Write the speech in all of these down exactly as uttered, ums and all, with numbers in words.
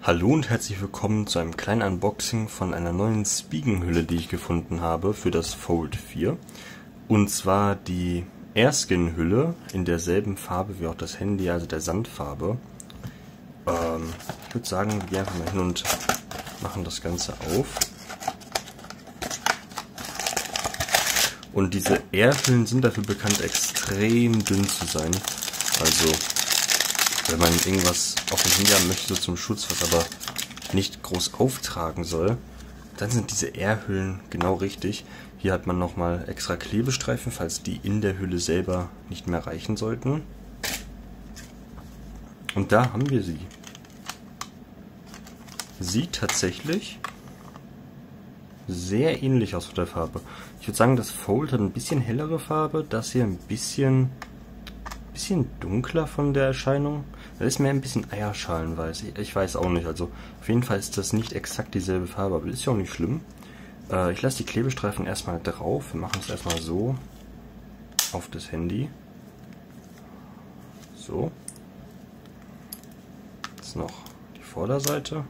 Hallo und herzlich willkommen zu einem kleinen Unboxing von einer neuen Spigen-Hülle, die ich gefunden habe für das Fold vier. Und zwar die Airskin-Hülle in derselben Farbe wie auch das Handy, also der Sandfarbe. Ähm, ich würde sagen, wir gehen einfach mal hin und machen das Ganze auf. Und diese Air-Hüllen sind dafür bekannt, extrem dünn zu sein. Also wenn man irgendwas auf dem Handy haben möchte, so zum Schutz, was aber nicht groß auftragen soll, dann sind diese Air-Hüllen genau richtig. Hier hat man nochmal extra Klebestreifen, falls die in der Hülle selber nicht mehr reichen sollten. Und da haben wir sie. Sieht tatsächlich sehr ähnlich aus von der Farbe. Ich würde sagen, das Fold hat ein bisschen hellere Farbe, das hier ein bisschen, bisschen dunkler von der Erscheinung. Das ist mehr ein bisschen eierschalenweiß. Ich, ich weiß auch nicht. Also auf jeden Fall ist das nicht exakt dieselbe Farbe, aber das ist ja auch nicht schlimm. Äh, ich lasse die Klebestreifen erstmal drauf. Wir machen es erstmal so auf das Handy. So. Jetzt noch die Vorderseite.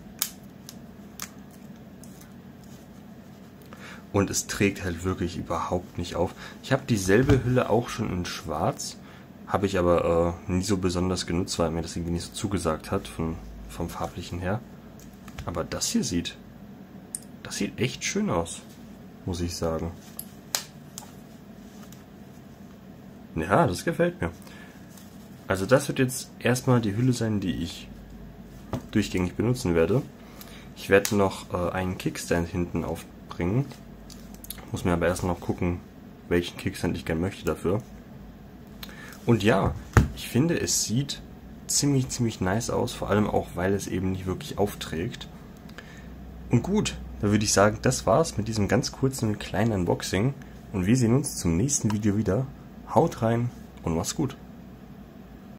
Und es trägt halt wirklich überhaupt nicht auf. Ich habe dieselbe Hülle auch schon in schwarz. Habe ich aber äh, nie so besonders genutzt, weil mir das irgendwie nicht so zugesagt hat, von, vom farblichen her. Aber das hier sieht, das sieht echt schön aus, muss ich sagen. Ja, das gefällt mir. Also das wird jetzt erstmal die Hülle sein, die ich durchgängig benutzen werde. Ich werde noch äh, einen Kickstand hinten aufbringen. Muss mir aber erst noch gucken, welchen Kickstand ich gerne möchte dafür. Und ja, ich finde, es sieht ziemlich, ziemlich nice aus, vor allem auch, weil es eben nicht wirklich aufträgt. Und gut, dann würde ich sagen, das war's mit diesem ganz kurzen kleinen Unboxing. Und wir sehen uns zum nächsten Video wieder. Haut rein und macht's gut.